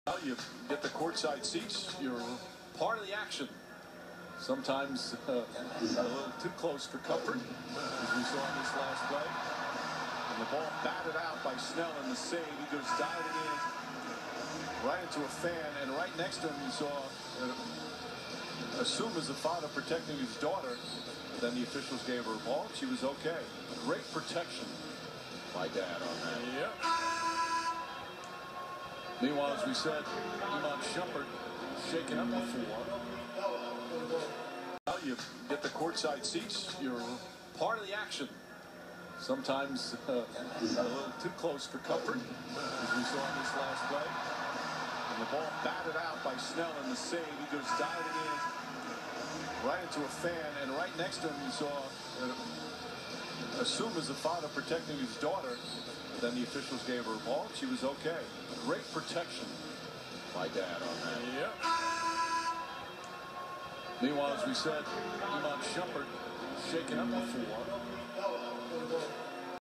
You get the courtside seats, you're part of the action. Sometimes a little too close for comfort, as we saw in this last play. And the ball batted out by Snell in the save. He goes diving in right into a fan, and right next to him you saw, assume as the father protecting his daughter. Then the officials gave her a ball. She was okay. Great protection by Dad on that. Yep. Meanwhile, as we said, Iman Shumpert shaken up before. You get the courtside seats, you're part of the action. Sometimes a little too close for comfort, as we saw in this last play. And the ball batted out by Snell in the save. He goes diving in right into a fan, and right next to him you saw, assume as the father protecting his daughter. Then the officials gave her a ball. She was okay. Great protection by Dad on that. Yep. Meanwhile, as we said, Iman Shumpert shaken up before.